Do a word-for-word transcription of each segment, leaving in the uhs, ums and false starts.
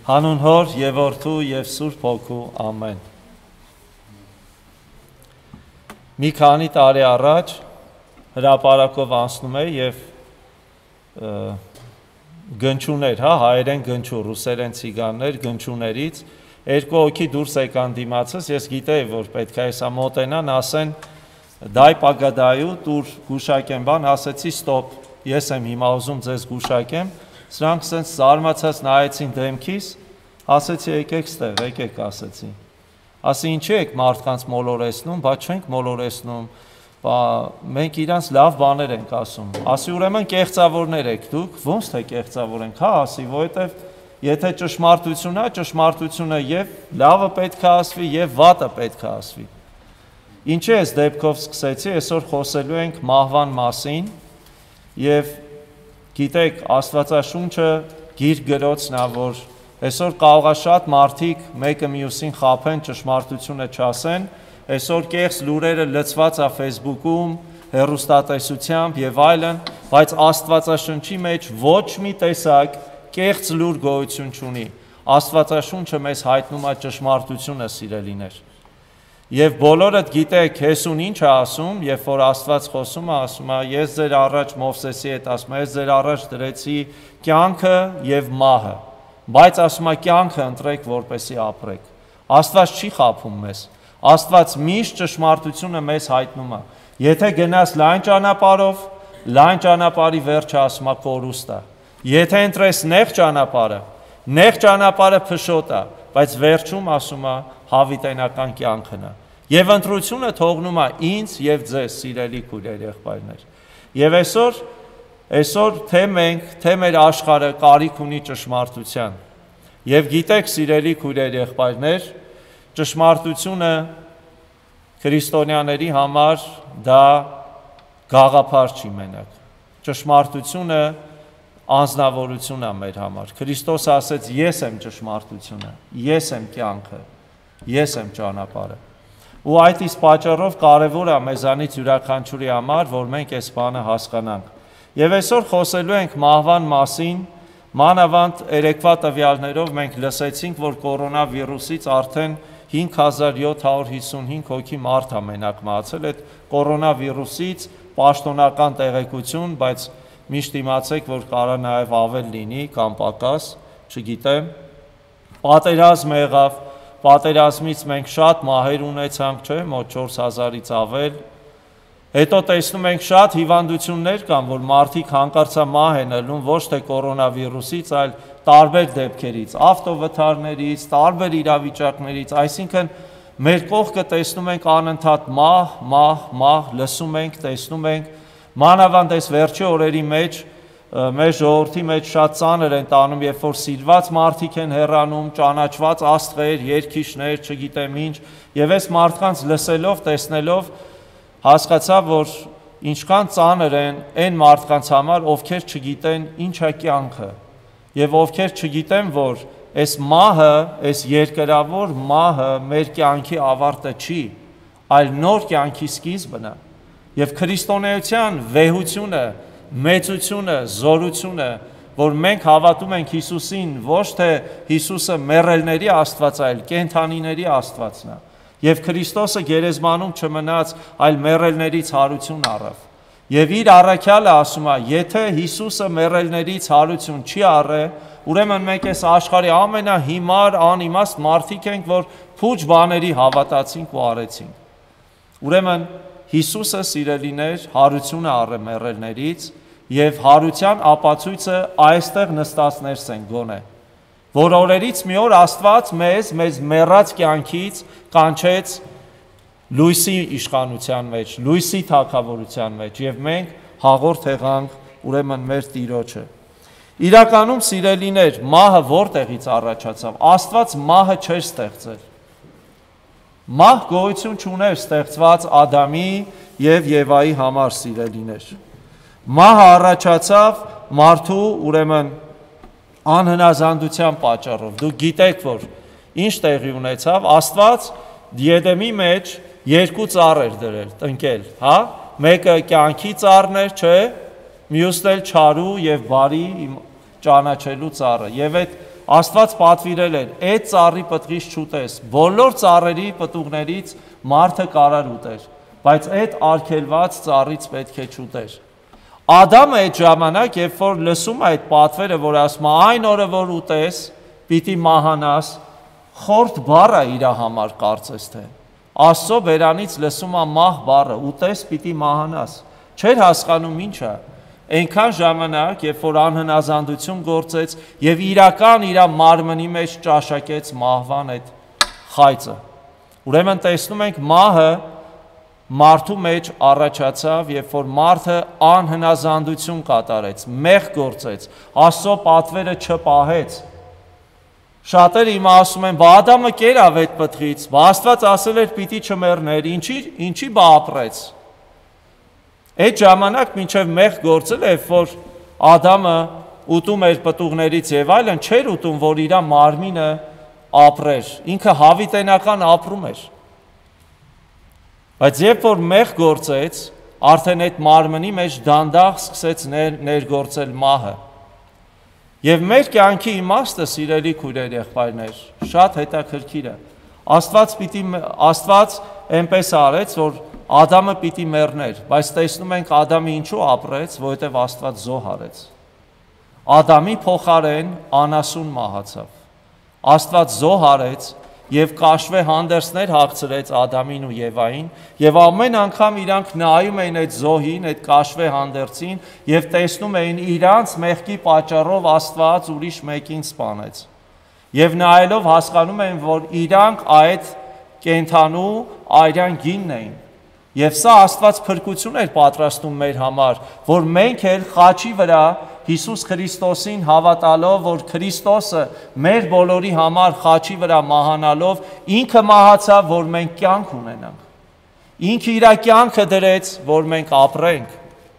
Հանուն Հոր եւ Որդու եւ Սուրբ Հոգու ամեն։ Մի քանի տարի առաջ հրապարակով անցնում էր եւ գնչուներ, հա, հայերեն գնչու, ռուսերեն ցիգաններ գնչուներից երկու հոգի դուրս եկան դիմացս, ես գիտեի, որ պետք է հեսա մոտենան, ասեն դայ պագադայու դուր գուշակեմ բան, ասեցի ստոպ, ես եմ հիմա ուզում ձեզ գուշակեմ, սրանք սենց զարմացած նայեցին դեմքիս, ասեցի եկեք ստեղ, եկեք ասեցի, ասի ինչի եք մարդկանց մոլորեսնում, բա չենք մոլորեսնում, մենք իրանց լավ բաներ ենք ասում, ասի ուրեմն կեղծավորներ եք դուք, ոնց թե կեղծավոր ենք, հա ասի, որովհետև եթե ճշմարտությունն է, ճշմարտությունը եւ լավը պետք է ասվի եւ վատը պետք է ասվի։ Ինչի էս դեպքով սկսեցի, այսօր խոսելու ենք մահվան մասին եւ գիտեք, Աստվածաշունչը գիրք գրոցն է, որ այսօր կարող է շատ մարդիկ մեկը մյուսին խաբեն, ճշմարտությունը չասեն, այսօր կեղծ լուրերը լցված է Facebook-ում, հեռուստատեսությամբ եւ այլն, բայց Աստվածաշունչի մեջ ոչ մի տեսակ կեղծ լուր գոյություն չունի։ Աստվածաշունչը մեզ հայտնում է ճշմարտությունը, սիրելիներ։ Եվ բոլորդ գիտեք, Հեսուն ինչ է ասում, երբ որ Աստված խոսում է, ասում է, ես ձեր առաջ Մովսեսի հետ ասում է, ես ձեր առաջ դրեցի կյանքը եւ մահը, բայց ասում է կյանքը ընտրեք, որպեսզի ապրեք։ Աստված չի խաբում մեզ։ Աստված միշտ ճշմարտությունը մեզ հայտնում է։ Եթե գնաս լայն ճանապարհով, լայն ճանապարհի վերջը ասում է կորուստ է։ Եթե ընտրես նեղ ճանապարհը, նեղ ճանապարհը փշոտ է, բայց վերջում ասում է հավիտենական կյանքն է։ Եվ ընտրությունը թողնում է ինձ եւ ձեզ, սիրելի քույրեր, եղբայրներ։ Եվ այսօր, այսօր թե մենք, թե մեր աշխարհը կարիք ունի ճշմարտության։ Եվ գիտեք, սիրելի քույրեր, եղբայրներ, ճշմարտությունը քրիստոնյաների համար դա գաղափար չի մենակ։ Ճշմարտությունը անձնավորություն է մեր համար։ Քրիստոս ասեց, ես եմ ճշմարտությունը, ես եմ կյանքը, ես եմ ճանապարհը։ Ու այդ իսկ պատճառով կարևոր է մեզանից յուրաքանչյուրի համար, որ մենք այս բանը հասկանանք։ Եվ այսօր խոսելու ենք մահվան մասին, մանավանդ երեկվա տվյալներով մենք լսեցինք, որ կորոնավիրուսից արդեն հինգ հազար յոթ հարյուր հիսունհինգ հոգի մարդ է մենակ մահացել, այդ կորոնավիրուսից պաշտոնական տեղեկություն, բայց միշտ իմացեք, որ կարա նաև ավել լինի կամ պակաս, չգիտեմ, պատերազմ եղավ, պատերազմից մենք շատ մահեր ունեցանք, չէ, մոտ չորս հազարից ավել, հետո տեսնում ենք շատ հիվանդություններ կան, որ մարդիկ հանկարծամահ են ելնում ոչ թե կորոնավիրուսից, այլ տարբեր դեպքերից, ավտովթարներից, տարբեր իրավիճակներից, այսինքն մեր կողքը տեսնում ենք անընդհատ մահ, մահ, մահ, լսում ենք, տեսնում ենք, մանավանդ այս վերջի օրերի մեջ մեր ժողովրդի մեջ շատ ծանր են տանում, երբ որ սիրված մարդիկ են հեռանում, ճանաչված աստղեր, երգիչներ, չգիտեմ ինչ, եւ այս մարդկանց լսելով, տեսնելով հասկացա, որ ինչքան ծանր են այն մարդկանց համար, ովքեր չգիտեն ինչ է կյանքը, եւ ովքեր չգիտեն, որ այս մահը, այս երկրավոր մահը մեր կյանքի ավարտը չի, այլ նոր կյանքի սկիզբն է։ Եվ քրիստոնեության վեհությունը, մեծությունը, զորությունը, որ մենք հավատում ենք Հիսուսին, ոչ թե Հիսուսը մեռելների Աստված, այլ կենդանիների Աստվածն է։ Եվ Քրիստոսը գերեզմանում չմնաց, այլ մեռելներից հարություն առավ։ Եվ իր առաքյալը ասում է, եթե Հիսուսը մեռելներից հարություն չի առել, ուրեմն մենք այս աշխարհի ամենահիմար, անիմաստ մարդիկ ենք, որ փուչ բաների հավատացինք ու արեցինք։ Ուրեմն Հիսուսը, սիրելիներ, հարությունը առե մեռելներից եւ հարության ապացույցը այստեղ նստածներս են գոնե, որ օրերից մի օր Աստված մեզ, մեզ մեռած կյանքից կանչեց լույսի իշխանության մեջ, լույսի թագավորության մեջ եւ մենք հաղորդ եղանք ուրեմն մեր Տիրոջը։ Իրականում, սիրելիներ, մահը որտեղից առաջացավ։ Աստված մահը չէր ստեղծել։ Մահ գոյություն չուներ ստեղծված Ադամի եւ Եվայի համար, սիրելիներ։ Մահը առաջացավ մարդու ուրեմն անհնազանդության պատճառով։ Դուք գիտեք, որ ինչ տեղի ունեցավ, Աստված Եդեմի մեջ երկու ծառ էր դրել, տնկել, հա, մեկը կյանքի ծառն էր, չէ, մյուսն էլ չարու եւ բարի ճանաչելու ծառը։ Եվ այդ Աստված պատվիրել էր, այդ ծառի պտղից չուտես, բոլոր ծառերի պտուղներից մարդը կարար ուտեր, բայց այդ արգելված ծառից պետք է չուտեր։ Ադամը այդ ժամանակ, երբ որ լսում է այդ պատվերը, որ ասում է այն օրը, որ ուտես, պիտի մահանաս, խորտ բառը իր համար կարծես թե։ Աստծո բերանից լսում է մահ բառը, ուտես պիտի մահանաս։ Չէր հասկանում ինչ է։ Այնքան ժամանակ, երբ որ անհնազանդություն գործեց եւ իրական իր մարմնի մեջ ճաշակեց մահվան այդ խայծը։ Ուրեմն տեսնում ենք մահը մարդու մեջ առաջացավ, երբ որ մարդը անհնազանդություն կատարեց, մեղ գործեց, Աստծո պատվերը չպահեց։ Շատերը հիմա ասում են, բա Ադամը կերավ այդ պտղից, բա Աստված ասել էր պիտի չմեռներ, ինչի ինչի բա ապրեց։ Այդ ժամանակ մինչև մեղ գործել է, որ Ադամը ուտում էր պտուղներից եւ այլն, չէր ուտում, որ իր մարմինը ապրեր, ինքը հավիտենական ապրում էր։ Բայց երբ որ մեղ գործեց, արդեն այդ մարմնի մեջ դանդաղ սկսեց ներ, ներգործել մահը։ Եվ մեր կյանքի իմաստը, սիրելի քույրեր, եղբայրներ, շատ հետաքրքիր է։ Աստված պիտի Աստված այնպես արեց, որ Ադամը պիտի մեռներ, բայց տեսնում ենք Ադամը ինչու ապրեց, որովհետև Աստված զոհ արեց։ Ադամի փոխարեն անասուն մահացավ։ Աստված զոհ արեց եւ կաշվե հանդերձներ հագցրեց Ադամին ու Եվային, եւ ամեն անգամ իրանք նայում էին այդ զոհին, այդ կաշվե հանդերձին եւ տեսնում էին իրանց մեղքի պատճառով Աստված ուրիշ մեկին սպանեց։ Եվ նայելով հասկանում էին, որ իրանք այդ կենթանու արյան գինն էին։ Եվ սա Աստված փրկություն էր պատրաստում մեր համար, որ մենք էլ խաչի վրա Հիսուս Քրիստոսին հավատալով, որ Քրիստոսը մեր բոլորի համար խաչի վրա մահանալով ինքը մահացավ, որ մենք կյանք ունենանք։ Ինքը իր կյանքը դրեց, որ մենք ապրենք։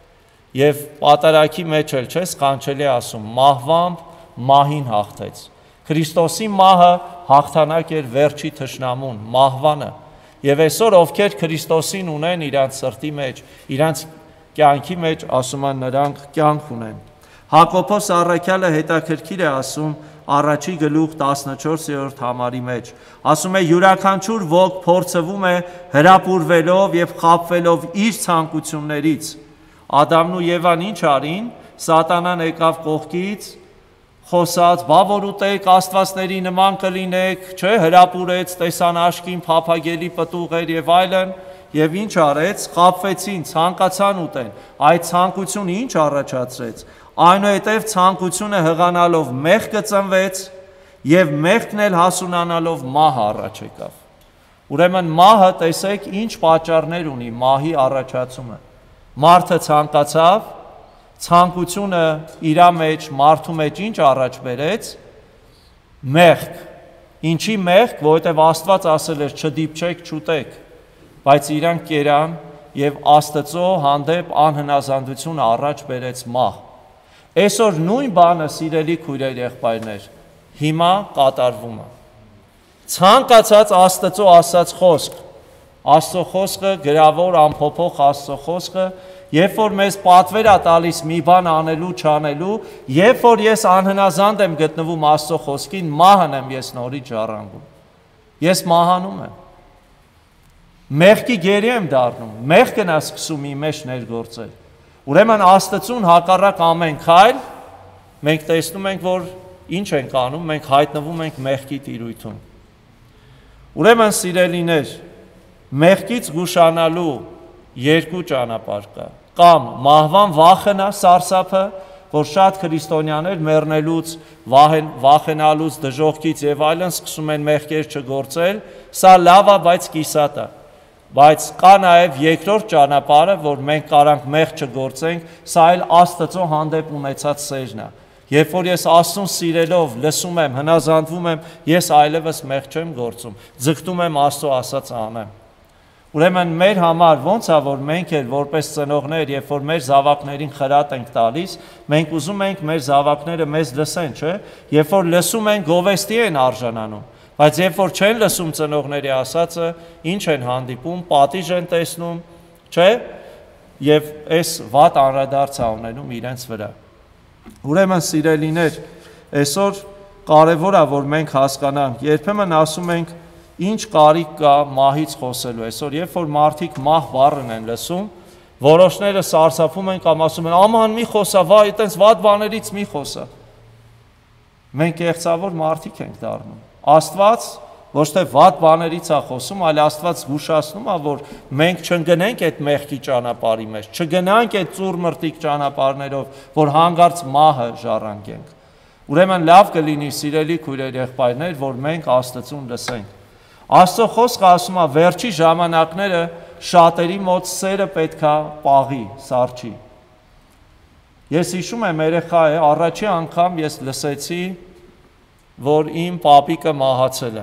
Եվ պատարագի մեջ էլ չէ, սքանչելի ասում, մահվամբ մահին հաղթեց։ Քրիստոսի մահը հաղթանակ էր վերջի թշնամուն, մահվանը։ Եվ այսօր ովքեր Քրիստոսին ունեն իրանց սրտի մեջ, իրանց կյանքի մեջ, ասում են նրանք կյանք ունեն։ Հակոբոս առաքյալը հետաքրքիր է ասում առաջի գլուխ տասնչորսերորդ համարի մեջ։ Ասում է յուրաքանչյուր ոք փորձվում է հրապուրվելով եւ խաբվելով իր ցանկություններից։ Ադամն ու Եվան ինչ արին, Սատանան եկավ կողքից, խոսած, բա որ ուտեք, աստվածների նման կլինեք, չէ, հրապուրեց, տեսան աշկին փափագելի պտուղեր եւ այլն, եւ ինչ արեց, խաբվեցին, ցանկացան ուտեն։ Այդ ցանկությունը ինչ առաջացրեց։ Այնուհետև ցանկությունը հղանալով մեղքը ծնվեց եւ մեղքն էլ հասունանալով մահը առաջ եկավ։ Ուրեմն մահը տեսեք ինչ պատճառներ ունի մահի առաջացումը։ Մարդը ցանկացավ, ցանկությունը իր մեջ, մարդու մեջ ինչ առաջ բերեց։ Մեղք։ Ինչի մեղք, որովհետև Աստված ասել էր չդիպչեք, չուտեք, բայց իրանք կերան եւ Աստծո հանդեպ անհնազանդությունը առաջ բերեց մահ։ Այսօր նույն բանը, սիրելի քույրեր, եղբայրներ, հիմա կատարվում է։ Ցանկացած Աստծո ասած խոսք, Աստծո խոսքը գրավոր ամփոփող Աստծո խոսքը, երբ որ մեզ պատվեր է տալիս մի բան անելու, չանելու, երբ որ ես անհնազանդ եմ գտնվում Աստծո խոսքին, մահն եմ ես նորից ժառանգում։ Ես մահանում եմ։ Մեղքի գերի եմ դառնում, մեղքն է սկսում իմ մեջ ներգործել։ Ուրեմն Աստծուն հակառակ ամեն քայլ մենք տեսնում ենք, որ ինչ ենք անում, մենք հայտնվում ենք մեղքի տիրույթում։ Ուրեմն սիրելիներ, մեղքից գուշանալու երկու ճանապարհ կա։ Կամ մահվան վախն է, սարսափը, որ շատ քրիստոնյաներ մեռնելուց, վախենալուց, դժոխքից եւ այլն սկսում են մեղքեր չգործել, սա լավ է, բայց կիսատ է։ Բայց կա նաև երկրորդ ճանապարհը, որ մենք կարանք մեղք չգործենք, սա էլ Աստծո հանդեպ ունեցած սերն է։ Երբ որ ես Աստծուն սիրելով լսում եմ, հնազանդվում եմ, ես այլևս մեղք չեմ գործում, ձգտում եմ Աստծո ասած անեմ։ Ուրեմն մեր համար ոնց է, որ մենք էլ որպես ծնողներ, երբ որ մեր զավակներին խրատ ենք տալիս, մենք ուզում ենք մեր զավակները մեզ լսեն, չէ՞։ Երբ որ լսում են, գովեստի են արժանանում։ Բայց երբ որ չեն լսում ծնողների ասածը, ինչ են հանդիպում, պատիժ են տեսնում, չէ՞, եւ այս վատ անդրադարձ է ունենում իրենց վրա։ Ուրեմն սիրելիներ, այսօր կարևոր է, որ մենք հասկանանք, երբեմն ասում ենք, ինչ կարիք կա մահից խոսելու, այսօր, երբ որ մարդիկ մահ բառն են լսում, որոշները սարսափում են կամ ասում են, աման մի խոսա, վայ, այտենց վատ բաներից մի խոսա։ Մենք կեղծավոր մարդիկ ենք դառնում։ Աստված ոչ թե վատ բաներից է խոսում, այլ Աստված զգուշացնում է, որ մենք չընկնենք այդ մեղքի ճանապարհի մեջ, չգնանք այդ ծուռ մրտիկ ճանապարհներով, որ հանգարց մահը ժառանգենք։ Ուրեմն լավ կլինի, սիրելի քույրեր, եղբայրներ, որ մենք Աստծուն լսենք։ Աստծո խոսքը ասում է, վերջի ժամանակները շատերի մոտ սերը պետքա պաղի, սառչի։ Ես հիշում եմ, երեխա է, առաջի անգամ ես լսեցի, որ իմ պապիկը մահացել է։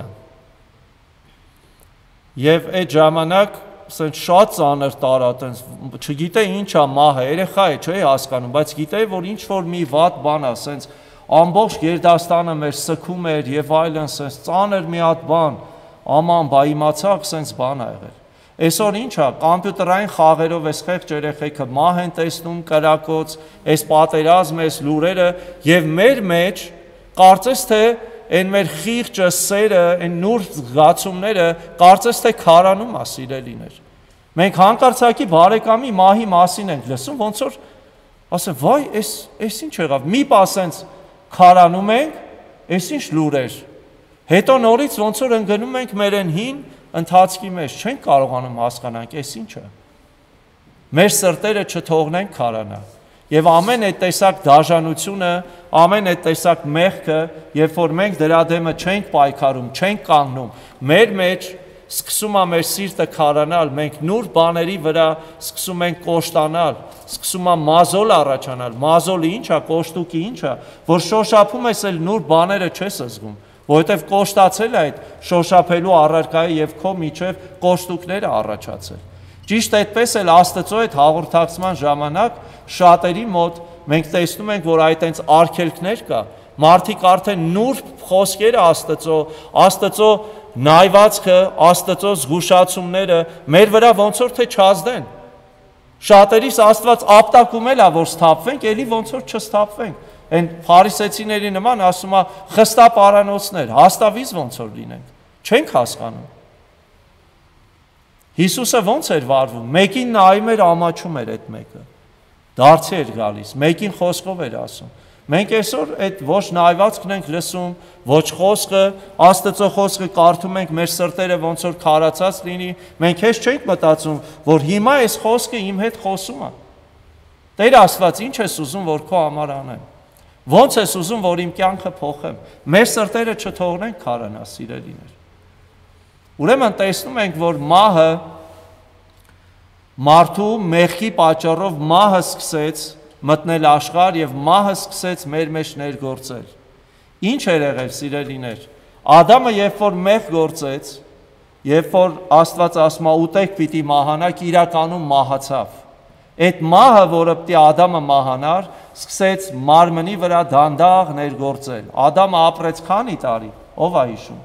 Եվ այդ ժամանակ ասենք շատ ծանր տարա, այտենց չգիտեի ինչ է մահը, երեխա է, չէի հասկանում, բայց գիտեի, որ ինչ որ մի վատ բան է, ասենց ամբողջ Գերդաստանը մեր սգում էր եւ այլն, ասենց ծանր մի հատ բան, աման, բա իմացա, ասենց բան ա եղել։ Այսօր ինչ է, կոմպյուտերային խաղերով այս խեղճ երեխեքը մահ են տեսնում, կրակոց, այս պատերազմը, այս լուրերը եւ մեր մեջ կարծես թե այն մեր խիղճը, սերը, այն նուրբ զգացումները կարծես թե քարանում է, սիրելիներ։ Մենք հանկարծակի բարեկամի մահի մասին ենք լսում, ոնց որ ասեմ, վայ, այս այս ինչ եղավ։ Մի պա ասենց քարանում ենք, այս ինչ լուրեր։ Հետո նորից ոնց որ ընկնում ենք մեր այն հին ընթացքի մեջ, չենք կարողանում հասկանանք, այս ինչ է։ Մեր սրտերը չթողնենք քարանա։ Եվ ամեն այդ տեսակ դաժանությունը, ամեն այդ տեսակ մեղքը, երբ որ մենք դրա դեմը չենք պայքարում, չենք կանգնում, մեր մեջ սկսում է մեր սիրտը քարանալ, մենք նուրբ բաների վրա սկսում ենք կոշտանալ, սկսում է մազոլ առաջանալ, մազոլը ինչ է, կոշտուկի ինչ է, որ շոշափում ես էլ նուրբ բաները չես զգում, որովհետև կոշտացել է այդ շոշափելու առարկայի եւ քո միջև կոշտուկները առաջացել։ Ճիշտ այդպես էլ Աստծո այդ հաղորդակցման ժամանակ շատերի մոտ մենք տեսնում ենք, որ այտենց արգելքներ կա, մարդիկ արդեն նուրբ խոսքերը Աստծո, Աստծո նայվածքը, Աստծո զգուշացումները մեր վրա ոնց որ թե չազդեն։ Շատերիս Աստված ապտակում էլ է, որ սթափվենք, ելի ոնց որ չսթափվենք։ Այն փարիսեցիների նման ասում է խստապարանոցներ, հաստավից ոնց որ լինենք։ Չենք հասկանում։ Հիսուսը ոնց էր վարվում, մեկին նայում էր, ամաչում էր այդ մեկը, դարձի էր գալիս, մեկին խոսքով էր ասում, մենք այսօր այդ ոչ նայվածքն ենք լսում, ոչ խոսքը, Աստծո խոսքը կարդում ենք, մեր սրտերը ոնց որ քարացած լինի, մենք հեչ չենք մտածում, որ հիմա այս խոսքը իմ հետ խոսում է, Տեր Աստված ինչ ես ուզում, որ քո համար անեմ, ոնց ես ուզում, որ իմ կյանքը փոխեմ, մեր սրտերը չթողնենք քարանա, սիրելիներ։ Ուրեմն տեսնում ենք, որ մահը մարդու մեղքի պատճառով մահը սկսեց մտնել աշխարհ եւ մահը սկսեց մեր մեջ ներգործել։ Ինչ էր եղել, սիրելիներ։ Ադամը երբ որ մեղ գործեց, երբ որ Աստված ասում է ուտեք պիտի մահանաք, իրականում մահացավ։ Այդ մահը, որը պիտի Ադամը մահանար, սկսեց մարմնի վրա դանդաղ ներգործել։ Ադամը ապրեց քանի տարի, ով է հիշում։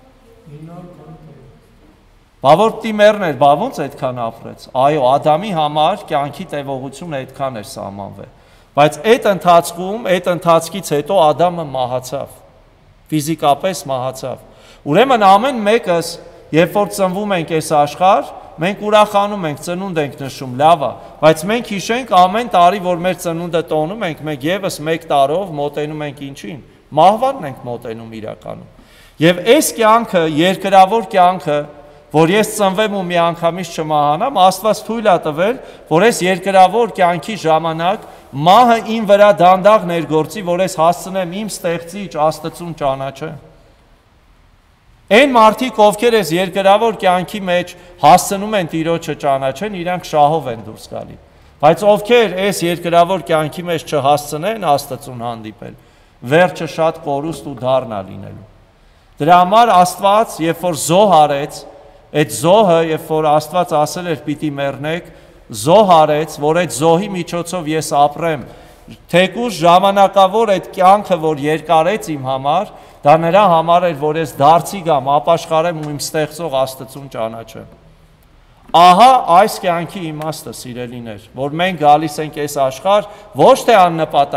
Բա որ պիտի մեռներ, բա ոնց այդքան ապրեց։ Այո, Ադամի համար կյանքի տևողությունը այդքան էր սահմանվել։ Բայց այդ ընթացքում, այդ ընթացքից հետո Ադամը մահացավ։ Ֆիզիկապես մահացավ։ Ուրեմն ամեն մեկս, երբ որ ծնվում ենք այս աշխարհ, մենք ուրախանում ենք, ծնունդ ենք նշում, լավ է, բայց մենք հիշենք ամեն տարի, որ մեր ծնունդը տոնում ենք, մենք եւս մեկ տարով մոտենում ենք ինչին։ Մահվանն ենք մոտենում իրականում։ Եվ այս կյանքը, երկրավոր կյանքը, որ ես ծնվեմ ու մի անգամից չմահանամ, Աստված թույլ է տվել, որ այս երկրավոր կյանքի ժամանակ մահը իմ վրա դանդաղ ներգործի, որ ես հասցնեմ իմ ստեղծիչ Աստծուն ճանաչեմ։ Այն մարդիկ, ովքեր այս երկրավոր կյանքի մեջ հասցնում են Տիրոջը ճանաչեն, իրանք շահով են դուրս գալի։ Բայց ովքեր այս երկրավոր կյանքի մեջ չհասցնեն Աստծուն հանդիպել, վերջը շատ կորուստ ու դառն է լինելու։ Դրա համար Աստված, երբ որ զոհ արեց, այդ զոհը, երբ որ Աստված ասել էր պիտի մեռնեք, զոհ արեց, որ այդ զոհի միջոցով ես ապրեմ, թեկուզ ժամանակավոր այդ կյանքը, որ երկարեց իմ համար, դա նրա համար էր, որ ես դարձի գամ, ապաշխարեմ ու իմ ստեղծող Աստծուն ճանաչեմ։ Ահա այս կյանքի իմաստը, սիրելիներ, որ մենք գալիս ենք այս աշխարհ ոչ թե աննպատակ,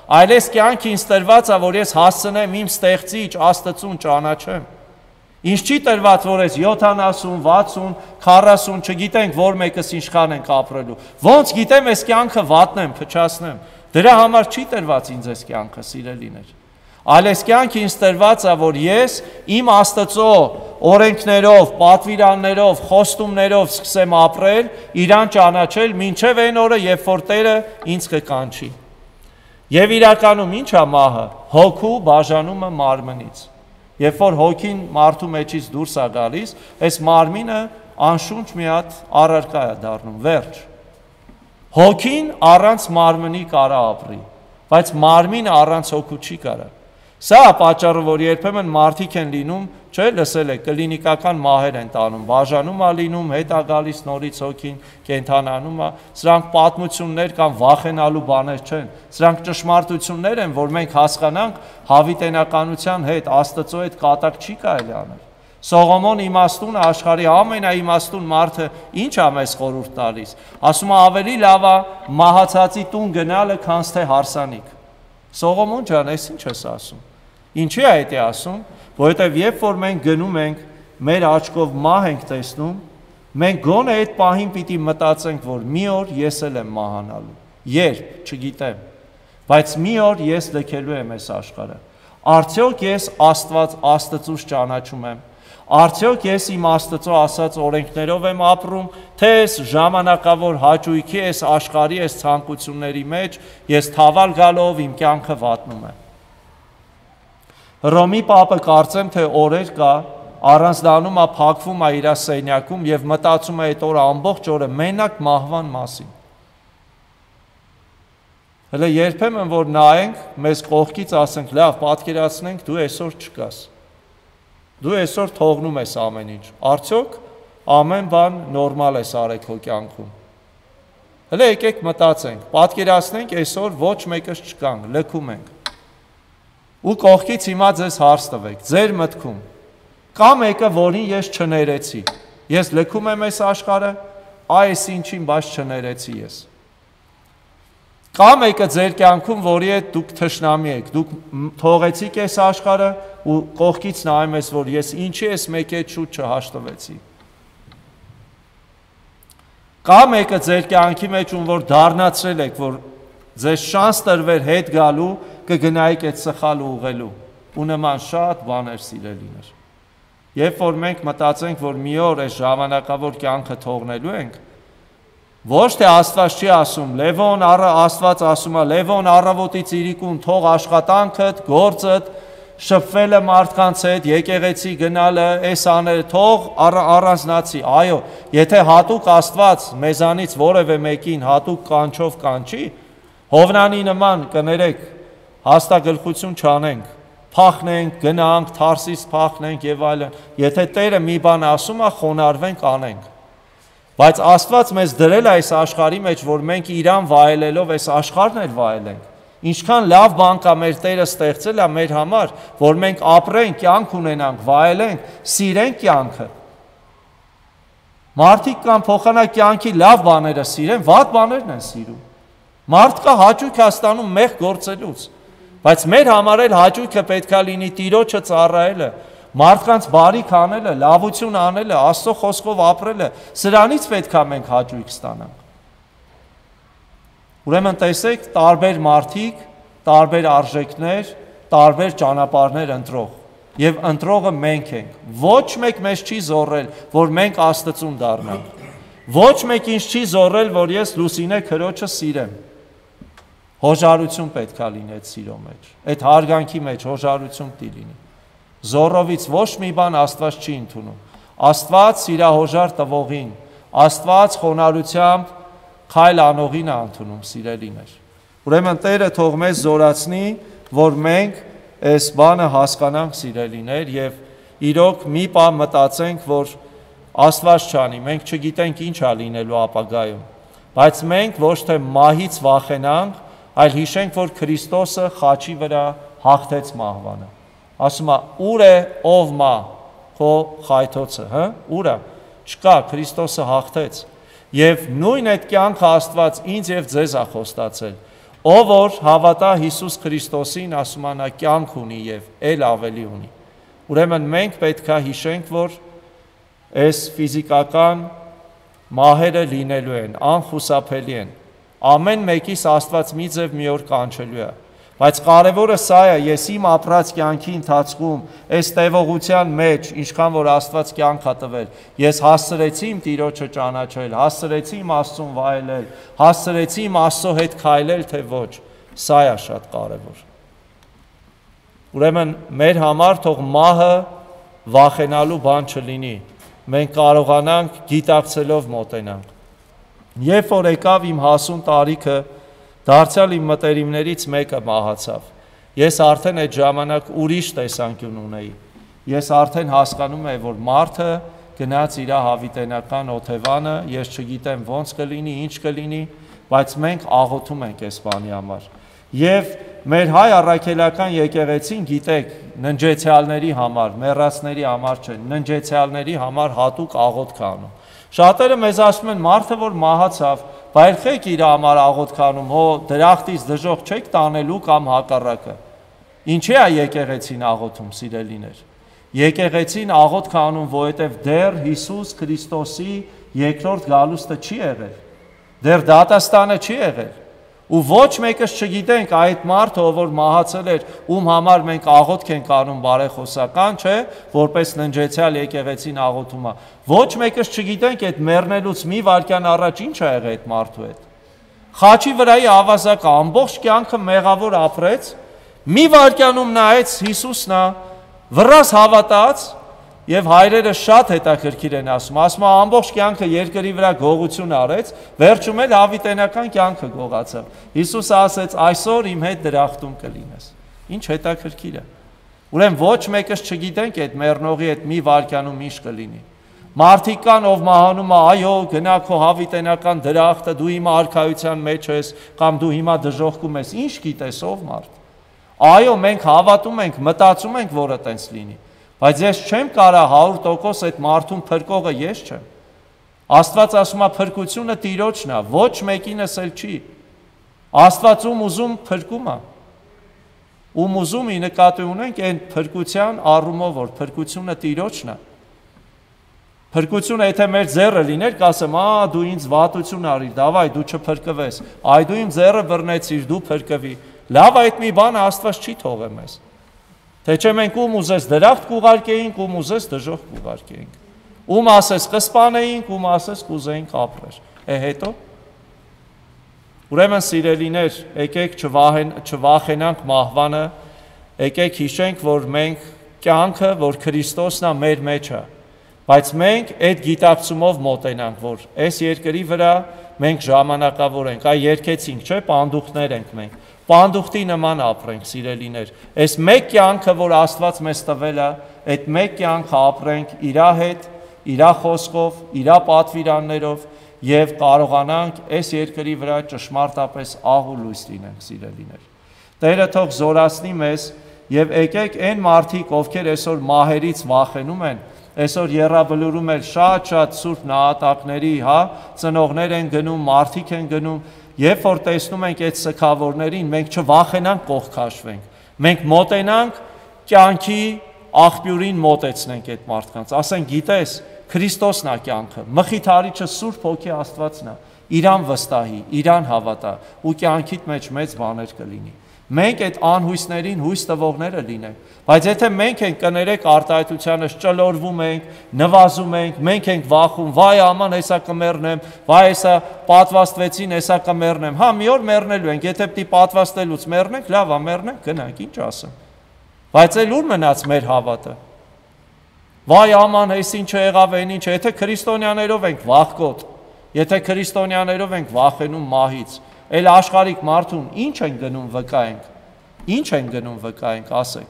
այլ այս կյանքը ինձ տրված է, որ ես հասցնեմ իմ ստեղծիչ Աստծուն ճանաչեմ։ Ինչ չի տրված, որ ես յոթանասուն, վաթսուն, քառասուն, չգիտենք որ մեկս ինչքան ենք ապրելու։ Ոնց գիտեմ այս կյանքը վատնեմ, փչացնեմ։ Դրա համար չի տրված ինձ այս կյանքը, սիրելիներ։ Այլ այս կյանքը ինձ տրված է, որ ես իմ Աստծո օրենքներով, պատվիրաններով, խոստումներով սկսեմ ապրել, իրան ճանաչել, մինչև այն օրը, երբ որ Տերը ինձ կկանչի։ Եվ իրականում ինչ է մահը, հոգու բաժանումը մարմնից։ Երբ որ հոգին մարդու մեջից դուրս է գալիս, այս մարմինը անշունչ մի հատ առարկա է դառնում, վերջ։ Հոգին առանց մարմնի կարա ապրի, բայց մարմինը առանց հոգու չի կարա։ Սա է պատճառը, որ երբեմն մարդիկ են լինում, չէ, լսել եք, կլինիկական մահեր են տանում, բաժանում է լինում, հետ է գալիս նորից հոգին, կենդանանում է, սրանք պատմություններ կամ վախենալու բաներ չեն, սրանք ճշմարտություններ են, որ մենք հասկանանք հավիտենականության հետ, Աստծո հետ կատակ չի կարելի անել։ Սողոմոն իմաստունը աշխարհի ամենաիմաստուն մարդը ինչ է մեզ խորհուրդ տալիս, ասում է ավելի լավ է մահացածի տուն գնալը, քան թե հարսանիք։ Սողոմոն ջան, այս ինչ ես ասում։ Ինչի է դա ասում, որովհետև երբ որ մենք գնում ենք, մեր աչքով մահ ենք տեսնում, մենք գոնե այդ պահին պիտի մտածենք, որ մի օր ես էլ եմ մահանալու։ Երբ, չգիտեմ, բայց մի օր ես լքելու եմ այս աշխարհը։ Արդյոք ես Աստված Աստծուց ճանաչում եմ։ Արդյոք ես իմ Աստծո ասած օրենքներով եմ ապրում, թե այս ժամանակավոր հաճույքի, այս աշխարհի, այս ցանկությունների մեջ ես թավալ գալով իմ կյանքը վատնում եմ։ Հռոմի պապը կարծեմ, թե օրեր կա, առանձնանում է, փակվում է իր սենյակում եւ մտածում է այդ օրը ամբողջ օրը մենակ մահվան մասին։ Հələ երբեմն որ նայենք, մեզ կողքից ասենք, լավ, պատկերացնենք, դու այսօր չկաս։ Դու այսօր թողնում ես ամեն ինչ։ Արդյոք ամեն բան նորմալ է արեք քո կյանքում։ Հələ եկեք մտածենք, պատկերացնենք այսօր ոչ մեկս չկան, լքում ենք։ Ու կողքից հիմա ձեզ հարց տվեք, ձեր մտքում կա մեկը, որին ես չներեցի։ Ես լքում եմ այս աշխարհը, այս ինչին բաց չներեցի ես։ Կա մեկը ձեր կյանքում, որի հետ դուք թշնամի եք, դուք թողեցիք այս աշխարհը ու կողքից նայում ես, որ ես ինչի ես մեկի հետ շուտ չհաշտվեցի։ Կա մեկը ձեր կյանքի մեջ, ում որ դառնացրել եք, որ ձեզ շանս տրվեր հետ գալու, կգնայիք այդ սխալը ուղղելու։ Ու նման շատ բաներ սիրելիներ։ Երբ որ մենք մտածենք, որ մի օր այս ժամանակավոր կյանքը թողնելու ենք, ոչ թե Աստված չի ասում, Լևոն Աստված ասում է, Լևոն առավոտից իրիկուն թող աշխատանքդ, գործդ, շփվելը մարդկանց հետ, եկեղեցի գնալը, այս աները թող առանձնացի։ Այո, եթե հատուկ Աստված մեզանից որևէ մեկին հատուկ կանչով կանչի, Հովնանի նման կներեք, հաստագլխություն չանենք, փախնենք, գնանք, Թարսիս փախնենք եւ այլն։ Եթե Տերը մի բան ասում է, խոնարհվենք, անենք։ Բայց Աստված մեզ դրել է այս աշխարհի մեջ, որ մենք իրան վայելելով այս աշխարհն էլ վայելենք։ Ինչքան լավ բան կա մեր Տերը ստեղծել է մեր համար, որ մենք ապրենք, կյանք ունենանք, վայելենք, սիրենք կյանքը։ Մարդիկ կան փոխանակ կյանքի լավ բաները սիրեն, վատ բաներն են սիրում։ Մարդկա հաճույք է ստանում մեղ գործելուց, բայց մեր համար էլ հաճույքը պետքա լինի Տիրոջը ծառայելը, մարդկանց բարիք անելը, լավություն անելը, Աստծո խոսքով ապրելը, սրանից պետքա մենք հաճույք ստանանք։ Ուրեմն տեսեք, տարբեր մարդիկ, տարբեր արժեքներ, տարբեր ճանապարհներ ընտրող, եւ ընտրողը մենք ենք։ Ոչ մեկ մեզ չի զորել, որ մենք Աստծուն դառնանք։ Ոչ մեկ ինձ չի զորել, որ ես Լուսինե քրոջը սիրեմ։ Հոժարություն պետքա լինի այդ սիրո մեջ, այդ հարգանքի մեջ հոժարություն պիտի լինի։ Զորովից ոչ մի բան Աստված չի ընդունում։ Աստված սիրահոժար տվողին, Աստված խոնարհությամբ քայլ անողին է ընդունում, սիրելիներ։ Ուրեմն Տերը թող մեզ զորացնի, որ մենք այս բանը հասկանանք, սիրելիներ, եւ իրոք մի բան մտածենք, որ Աստված չանի, մենք չգիտենք ինչ է լինելու ապագայում, բայց մենք ոչ թե մահից վախենանք, այլ հիշենք, որ Քրիստոսը խաչի վրա հաղթեց մահվանը։ Ասում է, ուր է ով մա, քո խայթոցը, հա, ուր է, չկա, Քրիստոսը հաղթեց։ Եվ նույն այդ կյանքը Աստված ինձ եւ ձեզ է խոստացել։ Ով որ հավատա Հիսուս Քրիստոսին, ասում անա կյանք ունի եւ ել ավելի ունի։ Ուրեմն մենք պետք է հիշենք, որ այս ֆիզիկական մահերը լինելու են, անխուսափելի են։ Ամեն մեկիս Աստված մի ձև մի օր կանչելու է։ Բայց կարևորը սա է, ես իմ ապրած կյանքի ընթացքում, այս տևողության մեջ, ինչքան որ Աստված կյանք ա տվել, ես հասցրեցի իմ Տիրոջը ճանաչել, հասցրեցի իմ Աստծուն վայելել, հասցրեցի իմ Աստծո հետ քայլել, թե ոչ, սա է շատ կարևոր։ Ուրեմն մեր համար թող մահը վախենալու բան չլինի, մենք կարողանանք գիտակցելով մոտենանք։ Երբ որ եկավ իմ հասուն տարիքը, դարձյալ իմ մտերիմներից մեկը մահացավ։ Ես արդեն այդ ժամանակ ուրիշ տեսանկյուն ունեի։ Ես արդեն հասկանում եմ, որ մարդը գնաց իր հավիտենական օթևանը, ես չգիտեմ ոնց կլինի, ինչ կլինի, բայց մենք աղոթում ենք այս բանի համար։ Եվ մեր հայ առաքելական եկեղեցին, գիտեք, ննջեցյալների համար, մեռածների համար չէ, ննջեցյալների համար հատուկ աղոթք անում։ Շատերը մեզ ասում են, մարդը որ մահացավ, բայրխեք իր համար աղոթք անում, հո դրախտից դժոխք չեք տանելու կամ հակառակը։ Ինչի է եկեղեցին աղոթում, սիրելիներ։ Եկեղեցին աղոթք անում, որովհետև դեռ Հիսուս Քրիստոսի երկրորդ գալուստը չի եղել։ Դեռ դատաստանը չի եղել։ Ու ոչ մեկս չգիտենք այդ մարդը, որ մահացել էր, ում համար մենք աղոթք ենք անում բարեխոսական, չէ, որպես ննջեցյալ եկեղեցին աղոթում է։ Ոչ մեկս չգիտենք այդ մեռնելուց մի վայրկյան առաջ ինչ ա եղել այդ մարդու հետ։ Խաչի վրայի ավազակը ամբողջ կյանքը մեղավոր ապրեց, մի վայրկյանում նայեց Հիսուսն է, վռազ հավատաց, եւ հայրերը շատ հետաքրքիր են ասում, ասում է ամբողջ կյանքը երկրի վրա գողություն արեց, վերջում էլ հավիտենական կյանքը գողացավ։ Հիսուսը ասեց, այսօր իմ հետ դրախտում կլինես։ Ինչ հետաքրքիր է։ Ուրեմն ոչ մեկս չգիտենք այդ մեռնողի հետ մի վայրկյանում ինչ կլինի։ Մարդիկ կան, ով մահանում է, այո, գնա քո հավիտենական դրախտը, դու հիմա արքայության մեջ ես, կամ դու հիմա դժոխքում ես, ինչ գիտես ով մարդ։ Այո, մենք հավատում ենք, մտածում ենք, որ այտենց լինի։ Բայց ես չեմ կարող հարյուր տոկոս այդ մարդուն փրկողը ես չեմ։ Աստված ասում է փրկությունը Տիրոջն է, ոչ մեկինս էլ չի։ Աստված ում ուզում փրկում է։ Ում ուզում ի նկատի ունենք այն փրկության առումով, որ փրկությունը Տիրոջն է։ Փրկությունը եթե մեր ձեռը լիներ, կասեմ, «Ա, դու ինձ վատություն արիր, դավայ, դու չփրկվես, այ դու իմ ձեռը բռնեցիր, դու փրկվի»։ Լավ, այդ մի բանը Աստված չի թողե մեզ։ Թե չէ մենք ում ուզես դրախտ կուղարկեինք, ում ուզես դժոխք կուղարկեինք։ Ում ասես կսպանեինք, ում ասես կուզեինք ապրել։ Է հետո։ Ուրեմն սիրելիներ, եկեք չվախեն, չվախենանք մահվանը, եկեք հիշենք, որ մենք կյանքը, որ Քրիստոսն է մեր մեջ է, բայց մենք այդ գիտակցումով մոտենանք, որ այս երկրի վրա մենք ժամանակավոր ենք, այ երկեցինք, չէ, պանդուխտներ ենք մենք։ Պանդուխտի նման ապրենք, սիրելիներ։ Այս մեկ կյանքը, որ Աստված մեզ տվել է, այդ մեկ կյանքը ապրենք իր հետ, իր խոսքով, իր պատվիրաններով եւ կարողանանք այս երկրի վրա ճշմարտապես աղ ու լույս լինենք, սիրելիներ։ Տերը թող զորացնի մեզ եւ եկեք այն մարդիկ, ովքեր այսօր մահերից վախենում են, այսօր եռաբլուրում են շատ-շատ սուրբ նահատակների, հա, ծնողներ են գնում, մարդիկ են գնում, երբ որ տեսնում ենք այդ սքավորներին, մենք չվախենանք կողքաշվենք, մենք մոտենանք կյանքի աղբյուրին մոտեցնենք այդ մարդկանց, ասենք գիտես, Քրիստոսն է կյանքը, մխիթարիչը Սուրբ Հոգի Աստվածն է, իրան վստահի, իրան հավատա ու կյանքիդ մեջ մեծ բաներ կլինի։ Մենք այդ անհույսներին հույս տվողները լինենք, բայց եթե մենք ենք կներեք արտահայտությանս ճլորվում ենք, նվազում ենք, մենք ենք վախում, վայ աման հեսա կմեռնեմ, վայ հեսա պատվաստվեցին, հեսա կմեռնեմ, հա մի օր մեռնելու ենք, եթե պիտի պատվաստելուց մեռնենք, լավ է մեռնենք, գնանք, ինչ ասեմ։ Բայց էլ ուր մնաց մեր հավատը։ Վայ աման հես ինչ եղավ այն ինչ, եթե քրիստոնյաներով ենք վախկոտ, եթե քրիստոնյաներով ենք վախենում մահից, էլ աշխարհիկ մարդուն ինչ են գնում վկայենք, ինչ են գնում վկայենք, ասեք։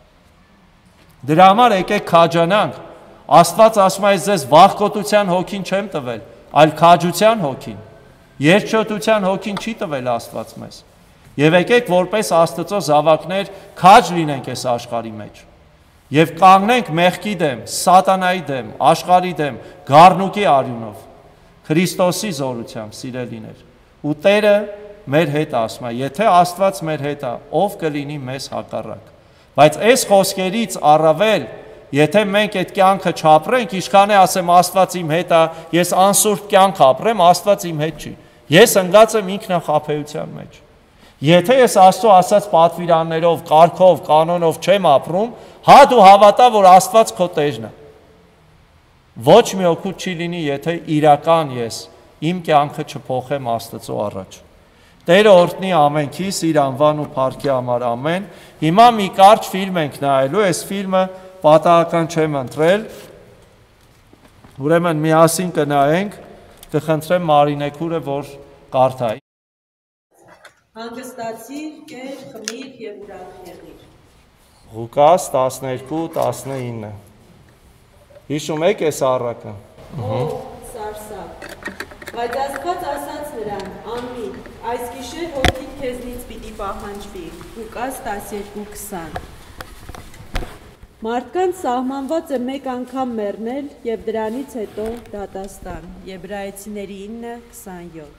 Դրա համար եկեք քաջանանք, Աստված ասում է ձեզ վախկոտության հոգին չեմ տվել, այլ քաջության հոգին, երկչոտության հոգին չի տվել Աստված մեզ։ Եվ եկեք որպես Աստծո զավակներ քաջ լինենք այս աշխարհի մեջ։ Եվ կանգնենք մեղքի դեմ, սատանայի դեմ, աշխարհի դեմ, գառնուկի արյունով, Քրիստոսի զորությամբ, սիրելիներ։ Ու Տերը մեր հետ ասում է, եթե Աստված մեր հետ է, ով կլինի մեզ հակառակ։ Բայց այս խոսքերից առավել, եթե մենք այդ կյանքը չապրենք, ինչքան է ասեմ Աստված իմ հետ է, ես անսուրբ կյանք ապրեմ, Աստված իմ հետ չի։ Ես ընկած եմ ինքնախաբեության մեջ։ Եթե ես Աստծո ասած պատվիրաններով, կարգով, կանոնով չեմ ապրում, հա դու հավատա, որ Աստված քո տերն է։ Ոչ մի օգուտ չի լինի, եթե իրական ես իմ կյանքը չփոխեմ Աստծո առաջ։ Տերը օրհնի ամենքիս իր անվան ու փառքի համար ամեն։ Հիմա մի կարճ ֆիլմ ենք նայելու, այս ֆիլմը պատահական չեմ ընտրել։ Ուրեմն միասին կնայենք, կխնդրեմ Մարինե քուրը, որ կարդա։ Հանգստացիր, կեր, խմիր եւ ուրախ եղիր։ Ղուկաս տասներկու տասնինը։ Հիշում եք այս առակը։ Ո սարսափ։ Բայց Աստված ասաց նրան. «Անմի, այս գիշեր հոգիդ քեզնից պիտի պահանջվի»։ Ղուկաս տասներկու քսան։ Մարդկանց սահմանված է մեկ անգամ մեռնել եւ դրանից հետո դատաստան։ Եբրայեցիների ինը քսանյոթ։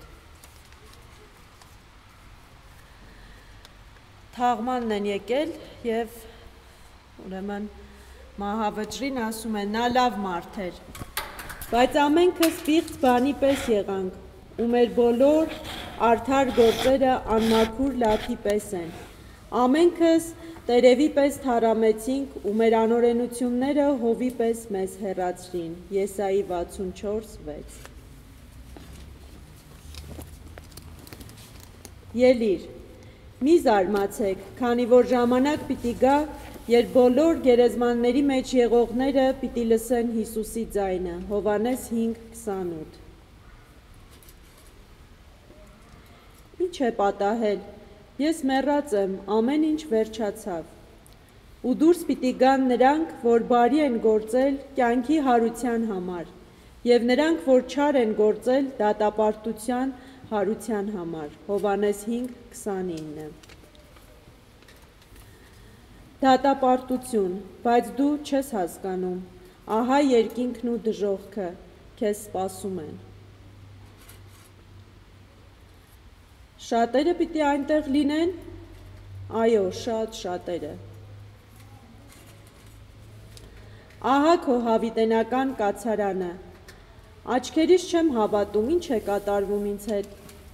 Թաղմանն են եկել եւ ուրեմն մահավճրին ասում են նա լավ մարդ էր, բայց ամենքս պիղծ բանի պես եղանք ու մեր բոլոր արդար գործերը անմաքուր լաթի պես են, ամենքս տերևի պես թարամեցինք ու մեր անօրենությունները հովի պես մեզ հեռացրին։ Եսայի վաթսունչորս վեց։ Ելիր, մի զարմացեք, քանի որ ժամանակ պիտի գա, երբ բոլոր գերեզմանների մեջ եղողները պիտի լսեն Հիսուսի ձայնը։ Հովհաննես հինգ քսանութ։ Ինչ է պատահել, ես մեռած եմ, ամեն ինչ վերջացավ։ Ու դուրս պիտի գան նրանք, որ բարի են գործել կյանքի հարության համար, եւ նրանք, որ չար են գործել դատապարտության հարության համար։ Հովհաննես հինգ քսանինը։ Դատապարտություն, բայց դու չես հասկանում, ահա երկինքն ու դժոխքը քեզ սպասում են։ Շատերը պիտի այնտեղ լինեն, այո, շատ շատերը։ Ահա քո հավիտենական կացարանը, աչքերիս չեմ հավատում, ինչ է կատարվում ինձ հետ։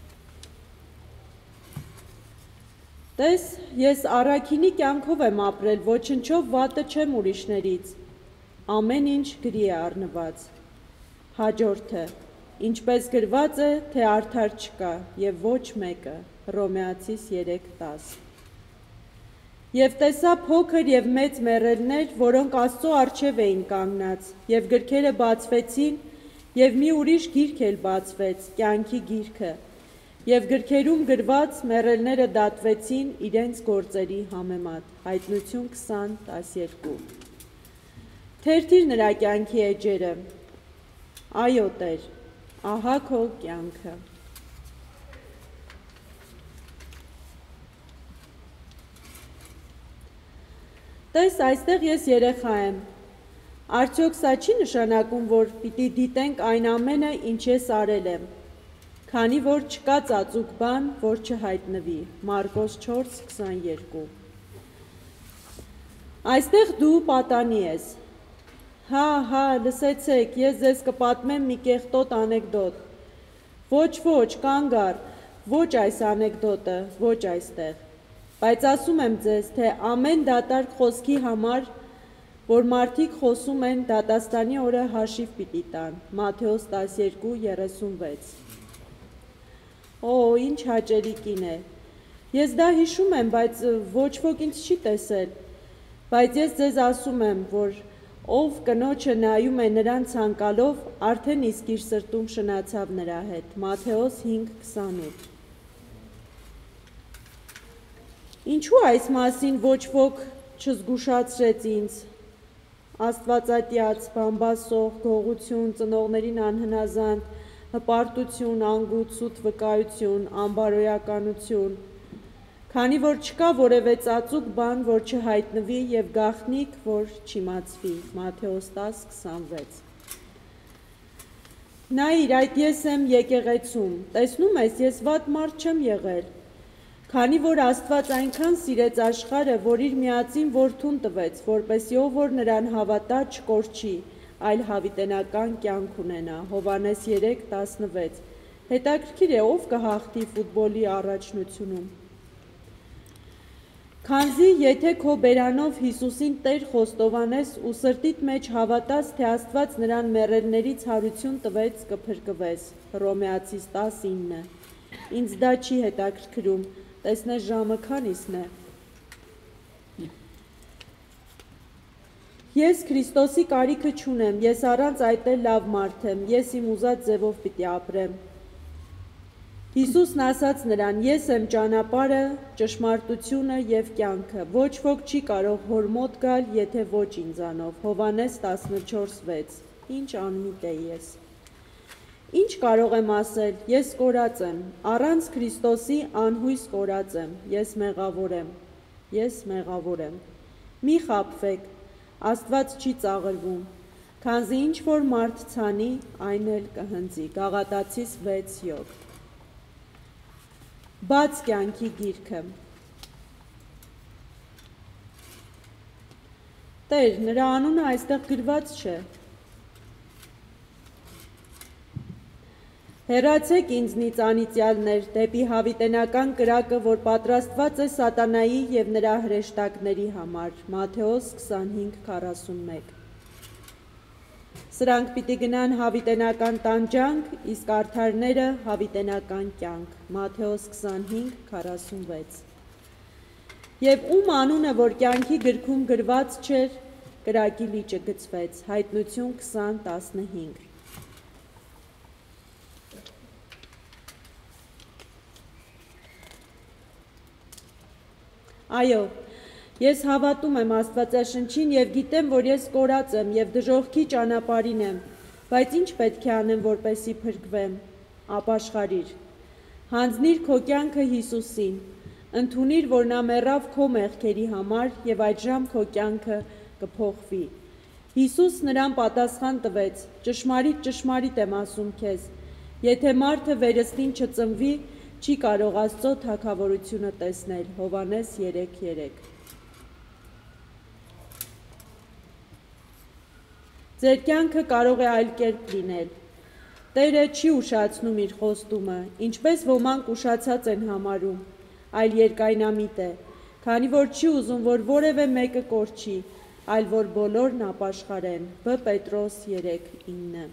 Տես, ես առաքինի կյանքով եմ ապրել, ոչնչով վատը չեմ ուրիշներից, ամեն ինչ գրի է առնված։ Հաջորդը, ինչպես գրված է, թե արդար չկա և ոչ մեկը, Հռոմեացիս երեք տաս։ Եվ տեսա փոքր և մեծ մեռելներ, որոնք Աստծո առջև էին կանգնած, և գրքերը բացվեցին, և մի ուրիշ գիրք էլ բացվեց, կյանքի գիրքը, և գրքերում գրված մեռելները դատվեցին իրենց գործերի համեմատ։ Հայտնություն քսան տասներկու։ Թերթիր նրա կյանքի էջերը, այո Տեր, ահա քո կյանքը։ Տես, այստեղ ես երեխա եմ, արդյոք սա չի նշանակում, որ պիտի դիտենք այն ամենը, ինչ ես արել եմ, քանի որ չկա ծածուկ բան, որ չհայտնվի։ Մարկոս չորս քսաներկու։ Այստեղ դու պատանի ես։ Հա, հա, լսեցեք, ես ձեզ կպատմեմ մի կեղտոտ անեկդոտ։ Ոչ, ոչ, կանգ առ, ոչ այս անեկդոտը, ոչ այստեղ։ Բայց ասում եմ ձեզ, թե ամեն դատարկ խոսքի համար, որ մարդիկ խոսում են, դատաստանի օրը հաշիվ պիտի տան։ Մատթեոս տասներկու երեսունվեց։ Օ, ինչ հաճելի կին է։ Ես դա հիշում եմ, բայց ոչ ոք ինձ չի տեսել։ Բայց ես ձեզ ասում եմ, որ ով կնոջը նայում է նրան ցանկալով, արդեն իսկ իր սրտում շնացավ նրա հետ։ Մատթեոս հինգ քսանութ։ Ինչու այս մասին ոչ ոք չզգուշացրեց ինձ։ Աստվածատյաց, բամբասող, գողություն, ծնողներին անհնազանդ, հպարտություն, անգութ, սուտ վկայություն, անբարոյականություն, քանի որ չկա որևէ ծածուկ բան, որ չհայտնվի և գաղտնիք, որ չիմացվի։ Մատթեոս տաս քսանվեց։ Նայիր, այդ ես եմ եկեղեցում, տեսնում ես, ես վատ մարդ չեմ եղել, քանի որ Աստված այնքան սիրեց աշխարհը, որ իր միածին որդուն տվեց, որպեսզի ով որ նրան հավատա չկորչի, այլ հավիտենական կյանք ունենա, Հովհաննես երեք տասնվեց, հետաքրքիր է, ով կհաղթի ֆուտբոլի առաջնությունում։ Քանզի եթե քո բերանով Հիսուսին Տեր խոստովանես ու սրտիդ մեջ հավատաս, թե Աստված նրան մեռելներից հարություն տվեց, կփրկվես, Հռոմեացիս տասինը, ինձ դա չի հետաքրքրում, տեսնես ժամը քանիսն է։ Ես Քրիստոսի կարիքը չունեմ, ես առանց այդ էլ լավ մարդ եմ, ես իմ ուզած ձևով պիտի ապրեմ։ Հիսուսն ասաց նրան, ես եմ ճանապարհը, ճշմարտությունը և կյանքը, ոչ ոք չի կարող հոր մոտ գալ, եթե ոչ ինձանով, Հովհաննես տասնչորս վեց, ինչ անմիտ է ես։ Ինչ կարող եմ ասել, ես կորած եմ, առանց Քրիստոսի անհույս կորած եմ, ես մեղավոր եմ, ես մեղավոր եմ, մի խաբվեք, Աստված չի ծաղրվում, քանզի ինչ որ մարդ ցանի, այն էլ կհնձի, Գաղատացիս վեց յոթ։ Բաց կյանքի գիրքը։ Տեր, նրա անունը այստեղ գրված չէ։ Հեռացեք ինձնից անիծյալներ, դեպի հավիտենական կրակը, որ պատրաստված է սատանայի և նրա հրեշտակների համար, Մատթեոս քսանհինգ քառասունմեկ։ Սրանք պիտի գնան հավիտենական տանջանք, իսկ արդարները հավիտենական կյանք, Մատթեոս քսանհինգ քառասունվեց։ Եվ ում անունը, որ կյանքի գրքում գրված չէր, կրակի լիճը գցվեց, Հայտնություն քսան տասնհինգ։ Այո, ես հավատում եմ Աստվածաշնչին և գիտեմ, որ ես կորած եմ և դժոխքի ճանապարհին եմ, բայց ինչ պետք է անեմ, որպեսզի փրկվեմ, ապաշխարիր, հանձնիր քո կյանքը Հիսուսին, ընդունիր, որ նա մեռավ քո մեղքերի համար և այդժամ քո կյանքը կփոխվի։ Հիսուս նրան պատասխան տվեց, ճշմարիտ, ճշմարիտ եմ ասում քեզ, եթե մարդը վերստին չծնվի, չի կարող Աստծո թագավորությունը տեսնել, Հովհաննես երեք երեք։ Ձեր կյանքը կարող է այլ կերպ լինել։ Տերը չի ուշացնում իր խոստումը, ինչպես ոմանք ուշացած են համարում, այլ երկայնամիտ է, քանի որ չի ուզում, որ որևէ մեկը կորչի, այլ որ բոլորն ապաշխարեն, Բ Պետրոս երեք ինը։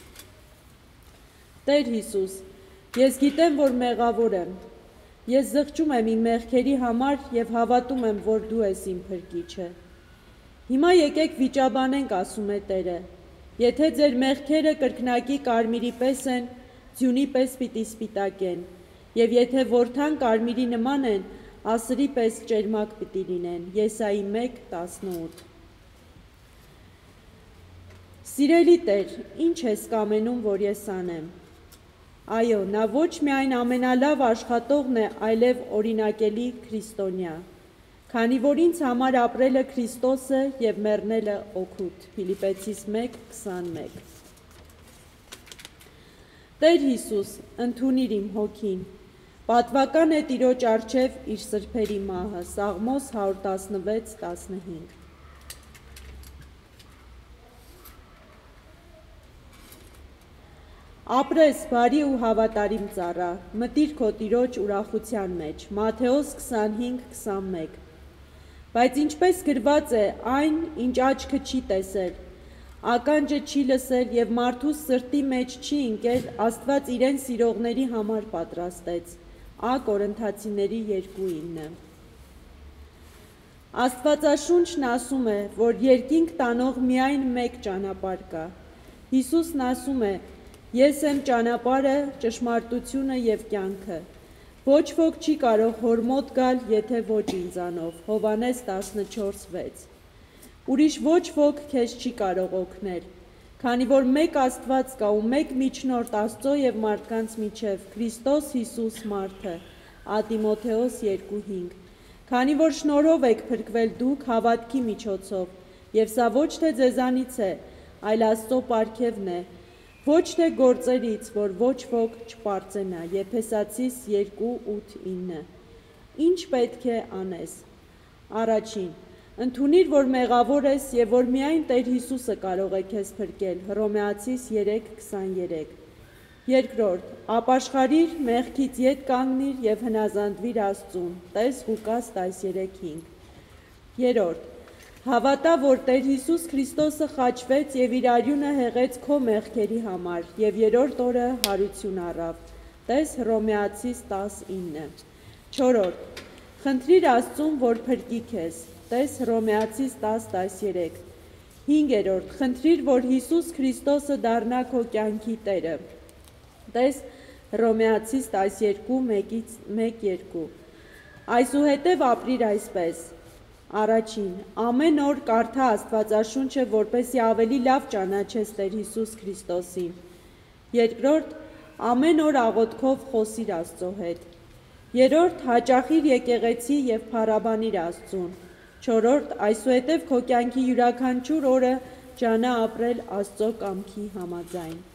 Տեր Հիսուս, ես գիտեմ, որ մեղավոր եմ, ես զղջում եմ իմ մեղքերի համար և հավատում եմ, որ դու ես իմ փրկիչը։ Հիմա եկեք վիճաբանենք, ասում է Տերը, եթե ձեր մեղքերը կրկնակի կարմիրի պես են, ձյունի պես պիտի սպիտակեն, և եթե որդան կարմիրի նման են, ասրի պես ճերմակ պիտի լինեն, Եսայի մեկ տասնութ։ Սիրելի Տեր, ինչ ես կամենում, որ ես անեմ։ Այո, նա ոչ միայն ամենալավ աշխատողն է, այլև օրինակելի քրիստոնյա, քանի որ ինձ համար ապրելը Քրիստոս է և մեռնելը օգուտ, Փիլիպպեցիս մեկ քսանմեկ։ Տեր Հիսուս, ընդունիր իմ հոգին, պատվական է Տիրոջ առջև իր սրբերի մահը, Սաղմոս հարյուր տասնվեց տասնհինգ։ Ապրես բարի ու հավատարիմ ծառա, մտիր քո Տիրոջ ուրախության մեջ, Մատթեոս քսանհինգ քսանմեկ։ Բայց ինչպես գրված է, այն, ինչ աչքը չի տեսել, ականջը չի լսել և մարդու սրտի մեջ չի ընկել, Աստված իրեն սիրողների համար պատրաստեց, Ա Կորնթացիների երկու ինը։ Աստվածաշունչն ասում է, որ երկինք տանող միայն մեկ ճանապարհ կա։ Հիսուսն ասում է, ես եմ ճանապարհը, ճշմարտությունը և կյանքը։ Ոչ ոք չի կարող հոր մոտ գալ, եթե ոչ ինձանով, Հովհաննես տասնչորս վեց։ Ուրիշ ոչ ոք քեզ չի կարող օգնել, քանի որ մեկ Աստված կա ու մեկ միջնորդ Աստծո և մարդկանց միջև, Քրիստոս Հիսուս մարդը, Ա Տիմոթեոս երկու հինգ։ Քանի որ շնորհով եք փրկվել դուք հավատքի միջոցով, և սա ոչ թե ձեզանից է, այլ Աստծո պարգևն է, Ոչ թե գործերից, որ ոչ ոք չպարծենա, Եփեսացիս երկու ութ ինը։ Ինչ պետք է անես։ Առաջին, ընդունիր, որ մեղավոր ես եւ որ միայն Տեր Հիսուսը կարող է քեզ փրկել, Հռոմեացիս երեք քսաներեք։ Երկրորդ, ապաշխարիր, մեղքից ետ կանգնիր եւ հնազանդվիր Աստծուն, տես Ղուկաս տասներեք հինգ։ Երրորդ, հավատա, որ Տեր Հիսուս Քրիստոսը խաչվեց եւ իր արյունը հեղեց քո մեղքերի համար եւ երրորդ օրը հարություն առավ, տես Հռոմեացիս տաս ինը։ Չորրորդ, խնդրիր Աստծուն, որ փրկի քեզ, տես Հռոմեացիս տաս տասներեք։ Հինգերորդ, խնդրիր, որ Հիսուս Քրիստոսը դառնա քո կյանքի Տերը, տես Հռոմեացիս տասներկու մեկ երկու։ Այսուհետև ապրիր այսպես. Առաջին, ամեն օր կարդա Աստվածաշունչը, որպեսզի ավելի լավ ճանաչես Տեր Հիսուս Քրիստոսին։ Երկրորդ, ամեն օր աղոթքով խոսիր Աստծո հետ։ Երրորդ, հաճախիր եկեղեցի եւ փառաբանիր Աստծուն։ Չորրորդ, այսուհետև քո կյանքի յուրաքանչյուր օրը ջանա ապրել Աստծո կամքի համաձայն։